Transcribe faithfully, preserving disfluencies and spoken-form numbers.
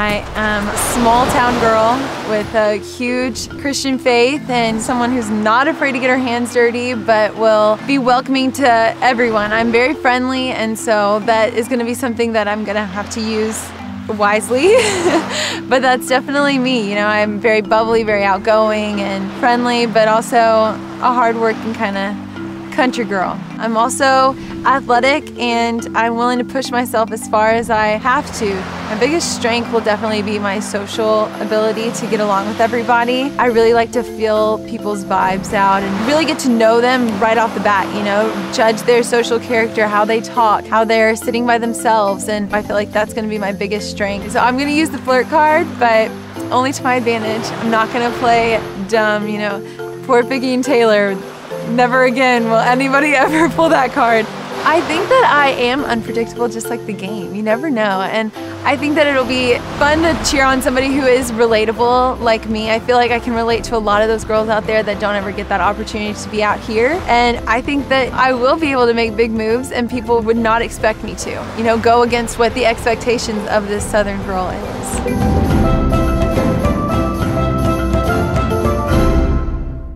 I am a small town girl with a huge Christian faith and someone who's not afraid to get her hands dirty but will be welcoming to everyone. I'm very friendly, and so that is going to be something that I'm going to have to use wisely. But that's definitely me. You know, I'm very bubbly, very outgoing and friendly, but also a hardworking kind of country girl. I'm also athletic, and I'm willing to push myself as far as I have to. My biggest strength will definitely be my social ability to get along with everybody. I really like to feel people's vibes out and really get to know them right off the bat, you know, judge their social character, how they talk, how they're sitting by themselves, and I feel like that's going to be my biggest strength. So I'm going to use the flirt card, but only to my advantage. I'm not going to play dumb, you know, poor Piggy and Taylor. Never again will anybody ever pull that card. I think that I am unpredictable, just like the game. You never know. And I think that it'll be fun to cheer on somebody who is relatable like me. I feel like I can relate to a lot of those girls out there that don't ever get that opportunity to be out here. And I think that I will be able to make big moves and people would not expect me to. You know, go against what the expectations of this Southern girl is.